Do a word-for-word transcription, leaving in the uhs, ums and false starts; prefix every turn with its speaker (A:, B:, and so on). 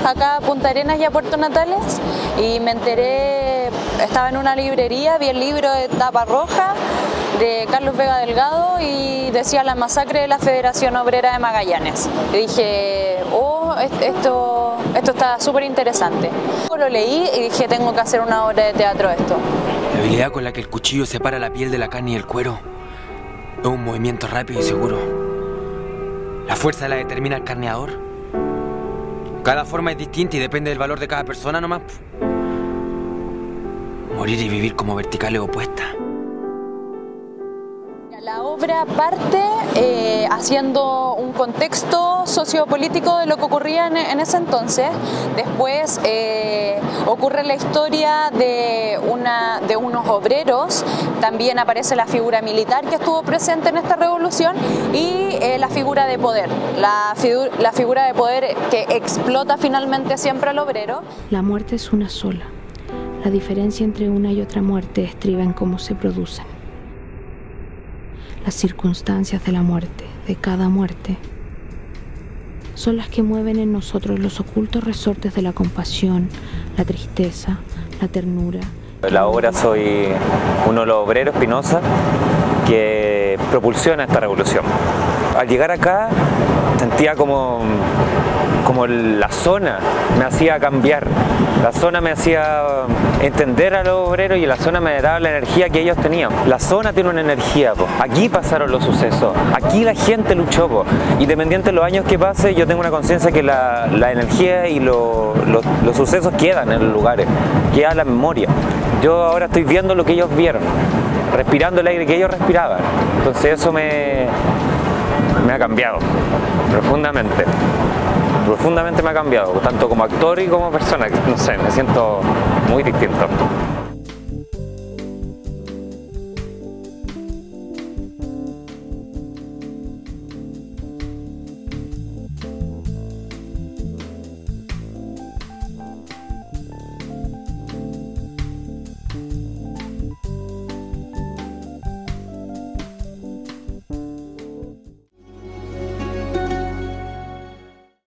A: acá a Punta Arenas y a Puerto Natales, y me enteré, estaba en una librería, vi el libro de tapa roja de Carlos Vega Delgado y decía La masacre de la Federación Obrera de Magallanes. Y dije, oh, esto, esto está súper interesante. Lo leí y dije, tengo que hacer una obra de teatro de esto.
B: La habilidad con la que el cuchillo separa la piel de la carne y el cuero es un movimiento rápido y seguro. La fuerza la determina el carneador. Cada forma es distinta y depende del valor de cada persona nomás. Morir y vivir como verticales opuestas.
A: La obra parte eh, haciendo un contexto sociopolítico de lo que ocurría en, en ese entonces. Después eh, ocurre la historia de, una, de unos obreros. También aparece la figura militar que estuvo presente en esta revolución y eh, la figura de poder, la, figu la figura de poder que explota finalmente siempre al obrero.
C: La muerte es una sola. La diferencia entre una y otra muerte estriba en cómo se producen. Las circunstancias de la muerte, de cada muerte, son las que mueven en nosotros los ocultos resortes de la compasión, la tristeza, la ternura.
D: La obra soy uno de los obreros Espinosa que propulsiona esta revolución. Al llegar acá sentía como, como la zona me hacía cambiar, la zona me hacía entender a los obreros y la zona me daba la energía que ellos tenían. La zona tiene una energía, po. Aquí pasaron los sucesos, aquí la gente luchó, po. Independiente de los años que pase, yo tengo una conciencia que la, la energía y lo, lo, los sucesos quedan en los lugares, queda la memoria. Yo ahora estoy viendo lo que ellos vieron, respirando el aire que ellos respiraban, entonces eso me, me ha cambiado profundamente. Profundamente me ha cambiado, tanto como actor y como persona, no sé, me siento muy distinto.